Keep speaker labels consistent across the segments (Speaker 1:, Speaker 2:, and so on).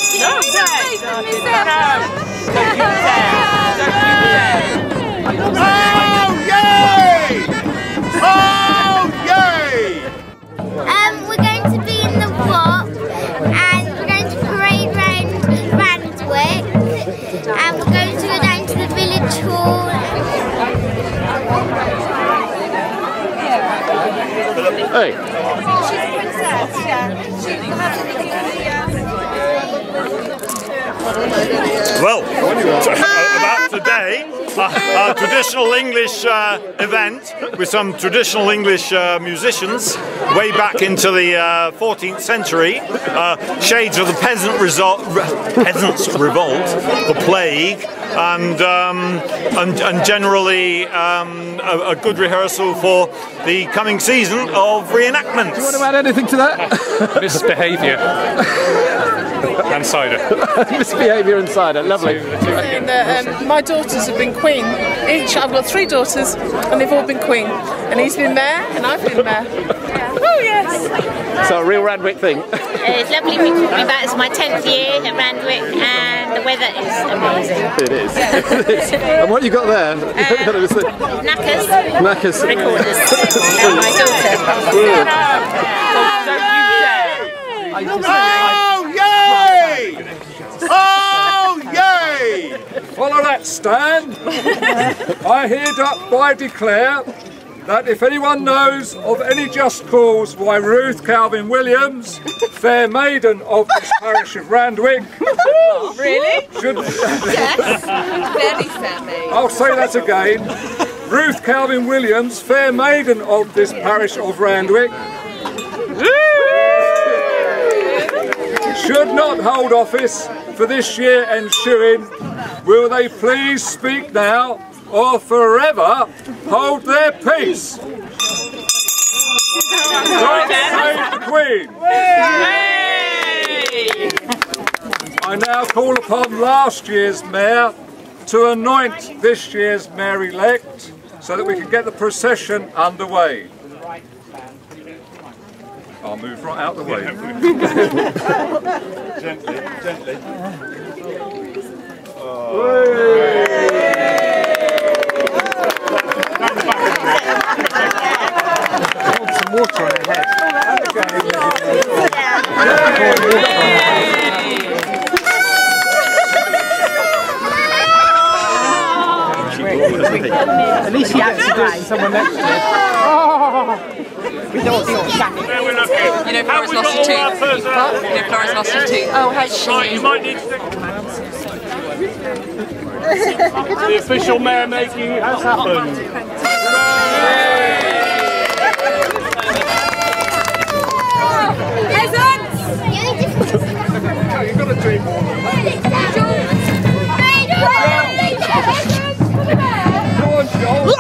Speaker 1: We're going to be in the Wap and we're going to parade round Randwick and we're going to go down to the village hall.
Speaker 2: Hey.
Speaker 3: She's a princess, yeah. She has
Speaker 4: Well, about today, a traditional English event with some traditional English musicians way back into the 14th century, shades of the peasants' revolt, the plague, and generally a good rehearsal for the coming season of reenactments.
Speaker 2: Do you want to add anything to that?
Speaker 5: Misbehaviour. And cider.
Speaker 2: Misbehaviour and cider, lovely.
Speaker 6: And my daughters have been queen. I've got 3 daughters, and they've all been queen. And he's been mayor, and I've been mayor. Oh yes.
Speaker 2: So a real Randwick thing.
Speaker 7: It's lovely to be back. It's my 10th year at Randwick, and the weather is amazing.
Speaker 2: It is. And what you got there?
Speaker 7: Knackers.
Speaker 2: Knackers.
Speaker 7: Recorders. And my daughter.
Speaker 8: Oh yay! Oh yay!
Speaker 9: Follow that stand. I hereby declare that if anyone knows of any just cause why Ruth Calvin Williams, fair maiden of this parish of Randwick,
Speaker 6: Really?
Speaker 9: should...
Speaker 6: Yes. Very fair maiden.
Speaker 9: I'll say that again. Ruth Calvin Williams, fair maiden of this parish of Randwick, should not hold office for this year ensuing, will they please speak now or forever hold their peace? God save the Queen! I now call upon last year's mayor to anoint this year's mayor-elect so that we can get the procession underway. I'll move right out the way.
Speaker 8: Gently, gently.
Speaker 2: Hold some water on her head. At least you get to do it to someone next to you.
Speaker 6: We don't feel shy. You know Flora's lost her tooth. What? You know Flora's lost her tooth. Oh, has she?
Speaker 8: You might need to... The official mayor making has happened.
Speaker 1: Peasants!
Speaker 9: You've got to drink more. Go on, Joel.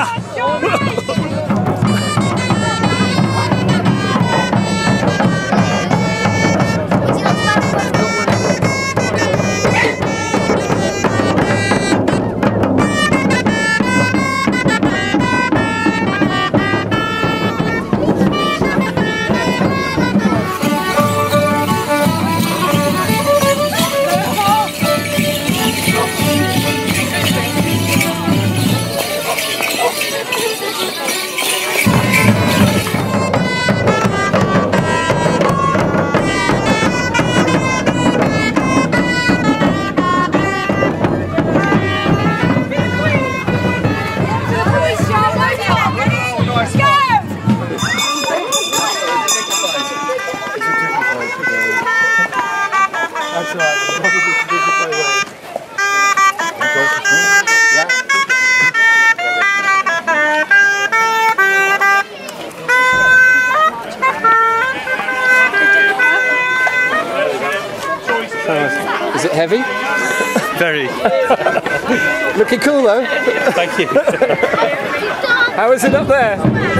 Speaker 2: Is it heavy?
Speaker 5: Very.
Speaker 2: Looking cool though.
Speaker 5: Thank you.
Speaker 2: How is it up there?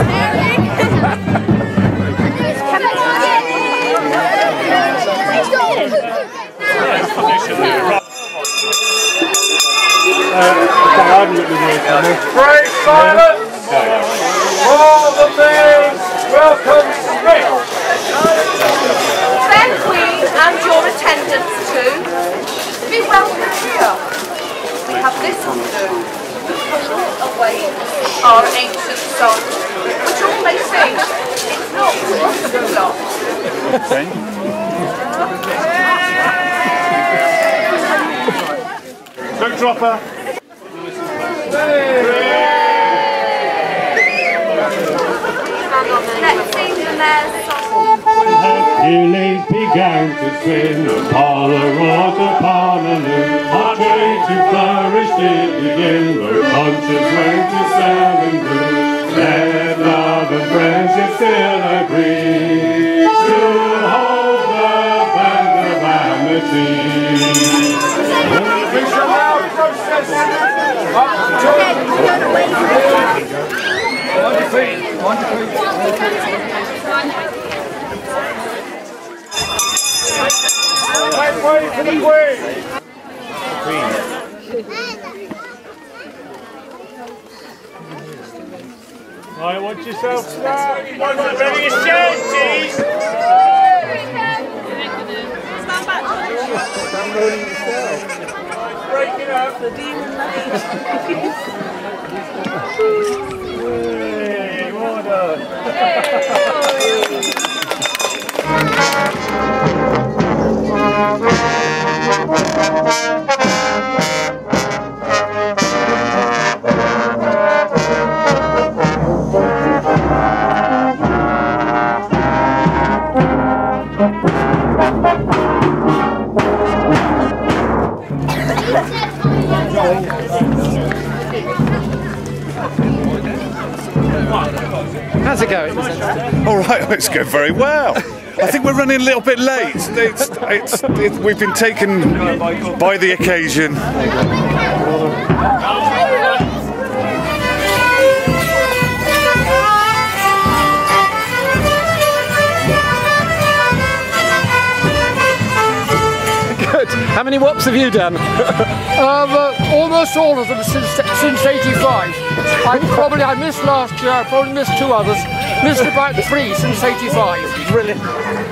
Speaker 9: Break silence! All the men welcome Smith!
Speaker 6: Fair Queen and your attendants.
Speaker 3: attendance to be welcome here. We have this to do. Put away our ancient song, which all may sing. It's not lost.
Speaker 8: Don't drop her.
Speaker 3: Let's sing the mayor's song.
Speaker 8: You late began to swim upon the rock upon a loom. Our trade to flourish did begin, though conscience went to sell and brew. Let love and friendship still agree to hold the band of amity.
Speaker 9: We shall now process up to on your feet. Make way for the Queen.
Speaker 8: I want yourself to that. Ready to shout, cheese. Breaking up the demon Hey, well done.
Speaker 2: How's it going?
Speaker 10: All right, it's going very well. I think we're running a little bit late. We've been taken by the occasion.
Speaker 2: Good. How many wops have you done?
Speaker 9: Almost all of them since 85. I missed last year, I probably missed 2 others. Missed about 3 since 85.
Speaker 2: Brilliant.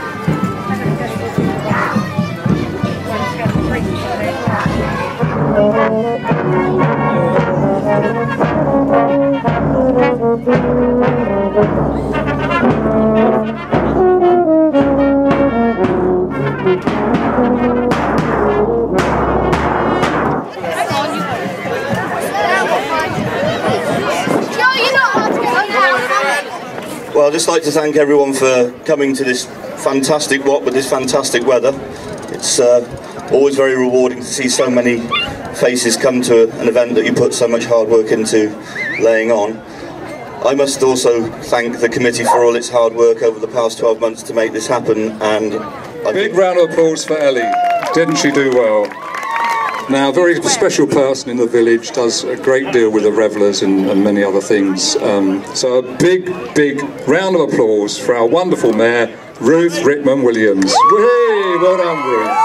Speaker 11: Well, I'd just like to thank everyone for coming to this fantastic walk with this fantastic weather. It's always very rewarding to see so many faces come to an event that you put so much hard work into laying on. I must also thank the committee for all its hard work over the past 12 months to make this happen. And
Speaker 9: a big round of applause for Ellie. Didn't she do well? Now, a very special person in the village, does a great deal with the revellers and many other things. So a big round of applause for our wonderful mayor, Ruth Rickman Williams. Whee! Well done,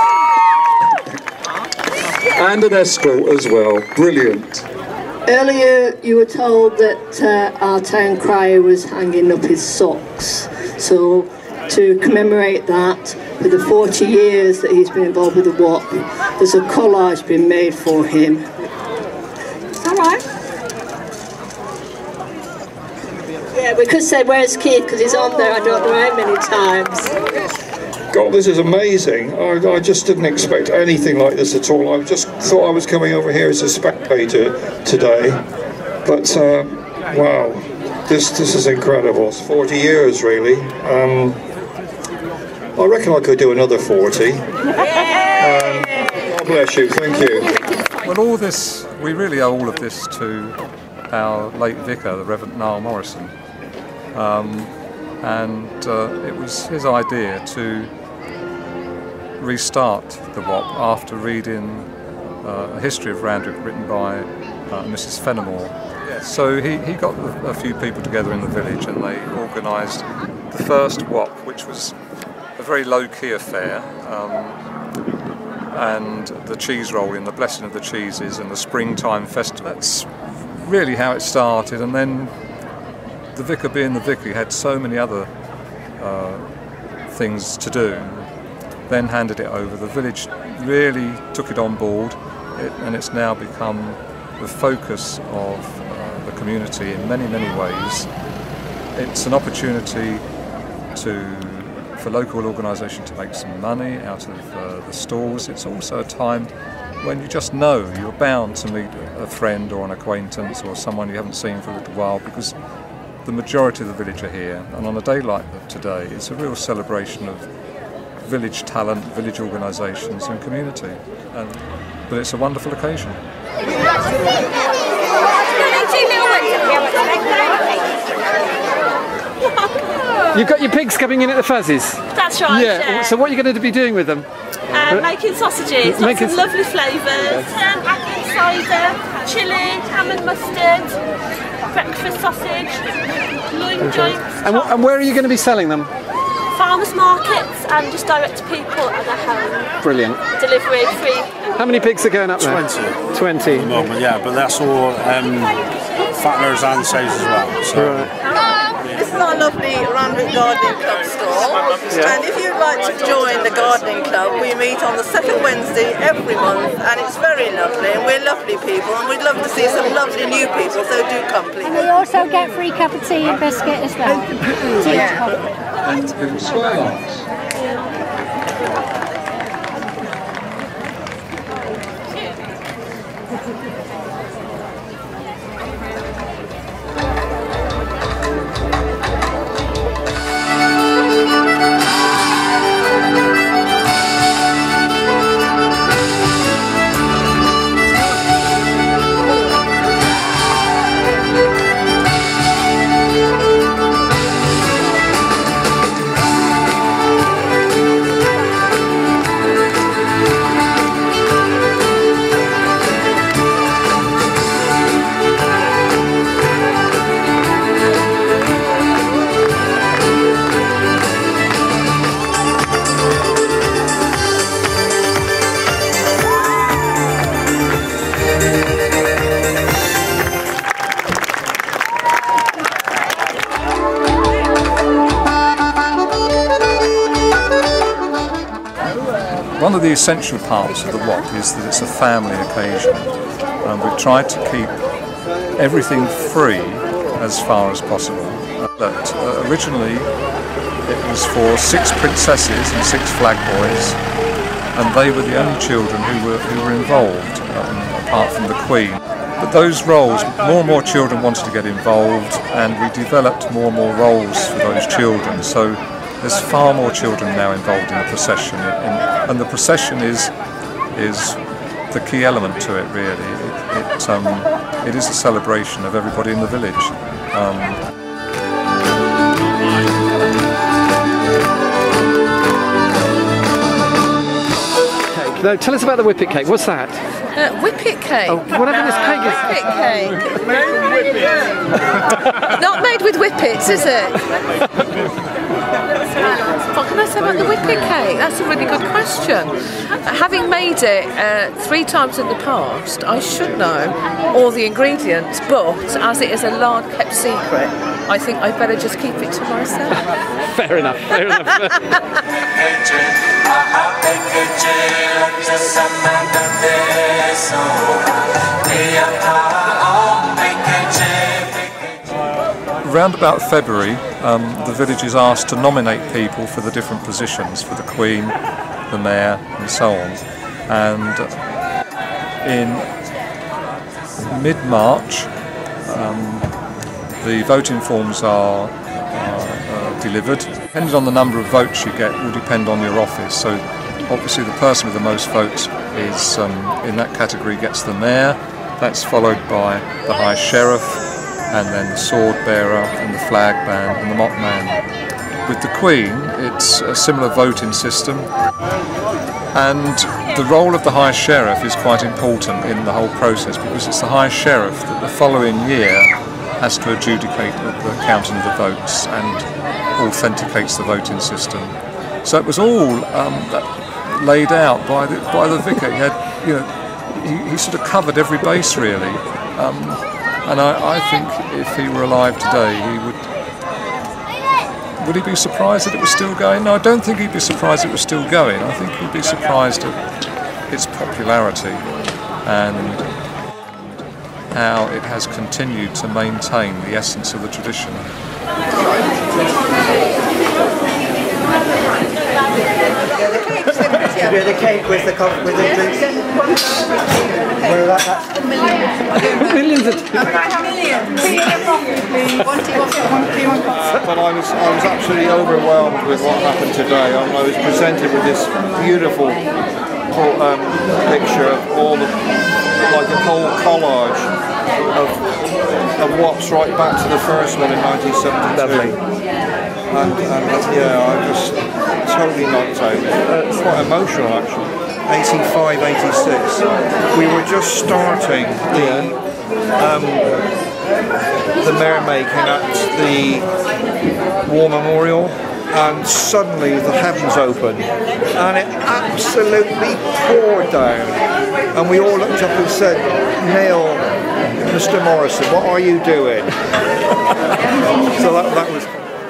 Speaker 9: Ruth. And an escort as well. Brilliant.
Speaker 12: Earlier you were told that our town crier was hanging up his socks. So to commemorate that, for the 40 years that he's been involved with the WAP, there's a collage been made for him. Is that right? Yeah, we could say where's Keith, because he's on there I don't know how many times.
Speaker 13: God, this is amazing. I just didn't expect anything like this at all. I just thought I was coming over here as a spectator today. But, wow, this is incredible. It's 40 years, really. I reckon I could do another 40. God bless you, thank you.
Speaker 9: Well, all this, we really owe all of this to our late vicar, the Reverend Niall Morrison. It was his idea to restart the WAP after reading a history of Randwick written by Mrs. Fenimore. So he got a few people together in the village and they organised the first WAP, which was a very low-key affair, and the cheese rolling, the blessing of the cheeses and the springtime festival. That's really how it started, and then the vicar being the vicar, he had so many other things to do.
Speaker 14: then handed it over. The village really took it on board, and it's now become the focus of the community in many, many ways. It's an opportunity for local organisation to make some money out of the stalls. It's also a time when you just know you're bound to meet a friend or an acquaintance or someone you haven't seen for a little while, because the majority of the village are here, and on a day like today it's a real celebration of village talent, village organisations and community, but it's a wonderful occasion.
Speaker 2: You've got your pigs coming in at the Fuzzies?
Speaker 15: That's right.
Speaker 2: Yeah. So what are you going to be doing with them?
Speaker 15: Making sausages, lots of lovely flavours, apple cider, chilli, ham and mustard, breakfast sausage, loin joints.
Speaker 2: And where are you going to be selling them?
Speaker 15: Farmers markets and just direct to people at their home.
Speaker 2: Brilliant.
Speaker 15: Delivery free.
Speaker 2: How many pigs are going up there?
Speaker 16: 20.
Speaker 2: 20.
Speaker 16: At the moment, yeah, but that's all fattlers and sows as well. So.
Speaker 2: Right.
Speaker 17: This is our lovely Randwick Gardening Club store, and if you'd like to join the gardening club, we meet on the second Wednesday every month, and it's very lovely, and we're lovely people, and we'd love to see some lovely new people, so do come please.
Speaker 18: And we also get free cup of tea and biscuit as well.
Speaker 14: One of the essential parts of the Wap is that it's a family occasion, and we've tried to keep everything free as far as possible. But originally it was for 6 princesses and 6 flag boys, and they were the only children who were involved, apart from the Queen. But those roles, more and more children wanted to get involved, and we developed more and more roles for those children. So there's far more children now involved in the procession, and the procession is the key element to it, really. It is a celebration of everybody in the village.
Speaker 2: Now, tell us about the whippet cake. What's that?
Speaker 17: Whippet cake.
Speaker 2: Oh, whatever this cake is.
Speaker 17: Whippet cake. Not made with whippets, is it? What can I say about the whippet cake? That's a really good question. Having made it 3 times in the past, I should know all the ingredients, but as it is a large kept secret, I think I'd better just keep it to myself.
Speaker 2: Fair enough, fair enough.
Speaker 14: Around about February, the village is asked to nominate people for the different positions, for the Queen, the Mayor and so on. And in mid-March, the voting forms are delivered. Depending on the number of votes you get will depend on your office. So obviously the person with the most votes is in that category gets the Mayor. That's followed by the High Sheriff, and then the sword bearer and the flag man and the mop man. With the Queen, it's a similar voting system, and the role of the High Sheriff is quite important in the whole process, because it's the High Sheriff that the following year has to adjudicate the counting of the votes and authenticates the voting system. So it was all laid out by the vicar. He had, he sort of covered every base really. And I think if he were alive today, he would he be surprised that it was still going? No, I don't think he'd be surprised it was still going. I think he'd be surprised at its popularity and how it has continued to maintain the essence of the tradition.
Speaker 19: Yeah, the cake with the drinks.
Speaker 2: Millions of
Speaker 20: But I was absolutely overwhelmed with what happened today. I was presented with this beautiful picture of all the, like a whole collage of Waps right back to the first one in 1972. And yeah, I was totally knocked out. It's quite emotional actually. 85, 86. We were just starting the merrymaking at the War Memorial, and suddenly the heavens opened and it absolutely poured down, and we all looked up and said, "Neil, Mr. Morrison, what are you doing?" So that was.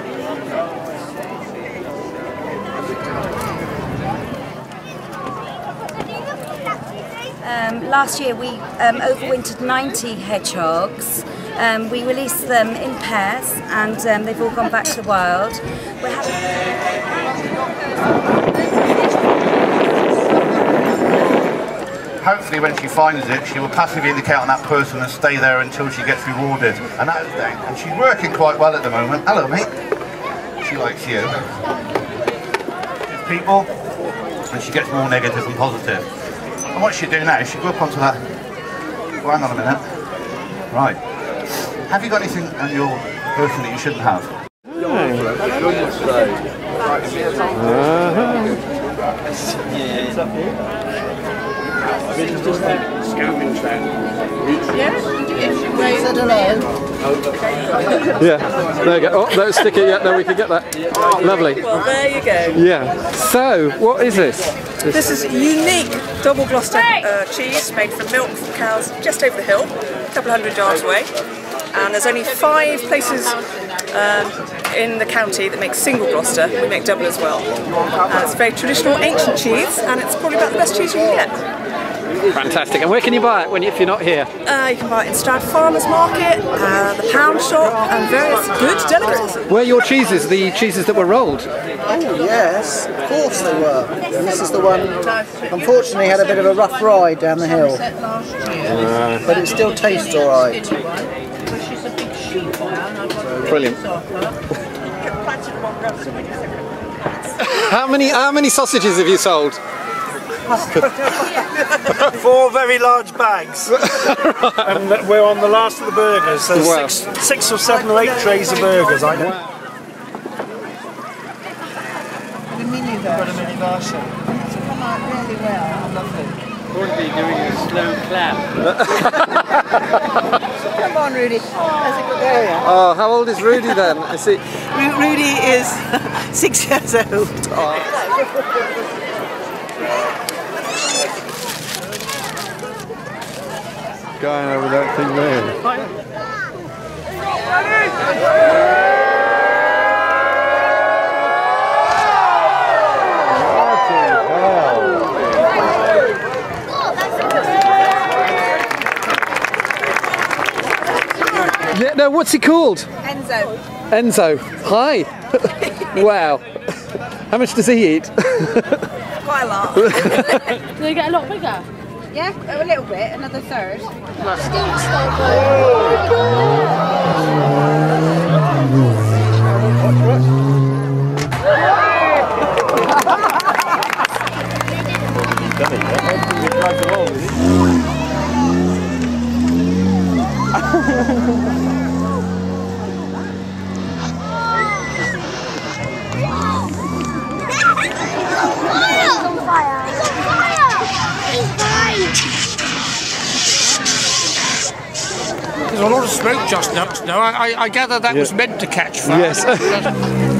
Speaker 21: Last year we overwintered 90 hedgehogs. We released them in pairs, and they've all gone back to the wild.
Speaker 22: Hopefully when she finds it, she will passively indicate on that person and stay there until she gets rewarded. And that is dang. And she's working quite well at the moment. Hello, mate. She likes you. People, and she gets more negative than positive. And what she'll do now is she'll go up onto that. Well, hang on a minute. Right. Have you got anything on your person that you shouldn't have?
Speaker 2: Yeah, there you go. Oh, no, stick it. Yeah, no, we can get that. Lovely.
Speaker 6: Well, there you go.
Speaker 2: Yeah. So, what is this?
Speaker 6: This is unique double Gloucester cheese made from milk from cows just over the hill, a couple of hundred yards away. And there's only 5 places in the county that make single Gloucester. We make double as well. It's very traditional, ancient cheese, and it's probably about the best cheese you can get.
Speaker 2: Fantastic. And where can you buy it if you're not here?
Speaker 6: You can buy it in Stroud Farmers Market, the pound shop, and various good delicacies.
Speaker 2: Where are your cheeses, the cheeses that were rolled?
Speaker 19: Oh yes, of course they were. And this is the one, unfortunately had a bit of a rough ride down the hill. But it still tastes alright.
Speaker 2: Brilliant. How many sausages have you sold?
Speaker 23: 4 very large bags. And we're on the last of the burgers, so
Speaker 2: wow.
Speaker 23: 6 or 7 or 8 trays of burgers. I know.
Speaker 19: The mini version.
Speaker 23: Got a mini version.
Speaker 19: It's come out really well. Lovely.
Speaker 23: Wouldn't be doing a slow clap.
Speaker 19: Come on, Rudy. That's a good area.
Speaker 2: Oh, how old is Rudy then? I see.
Speaker 19: Rudy is 6 years old.
Speaker 2: Oh. Going over that thing there. Yeah, no, what's he called?
Speaker 24: Enzo.
Speaker 2: Enzo. Hi. Wow. How much does he eat?
Speaker 24: Quite a lot.
Speaker 18: Do they get a lot bigger?
Speaker 24: Yeah, a little bit, another third.
Speaker 23: There's a lot of smoke just now. I gather that was meant to catch fire.
Speaker 2: Yes.